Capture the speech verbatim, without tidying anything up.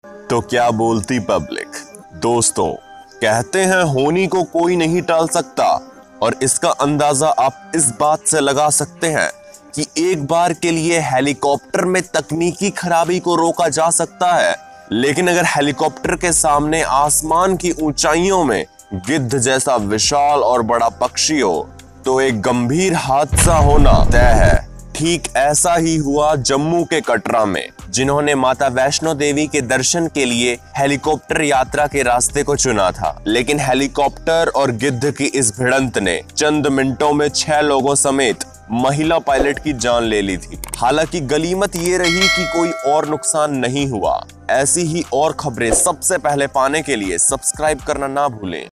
तो क्या बोलती पब्लिक। दोस्तों, कहते हैं होनी को कोई नहीं टाल सकता, और इसका अंदाजा आप इस बात से लगा सकते हैं कि एक बार के लिए हेलीकॉप्टर में तकनीकी खराबी को रोका जा सकता है, लेकिन अगर हेलीकॉप्टर के सामने आसमान की ऊंचाइयों में गिद्ध जैसा विशाल और बड़ा पक्षी हो तो एक गंभीर हादसा होना तय है। ठीक ऐसा ही हुआ जम्मू के कटरा में, जिन्होंने माता वैष्णो देवी के दर्शन के लिए हेलीकॉप्टर यात्रा के रास्ते को चुना था। लेकिन हेलीकॉप्टर और गिद्ध की इस भिड़ंत ने चंद मिनटों में छह लोगों समेत महिला पायलट की जान ले ली थी। हालांकि गनीमत ये रही कि कोई और नुकसान नहीं हुआ। ऐसी ही और खबरें सबसे पहले पाने के लिए सब्सक्राइब करना ना भूलें।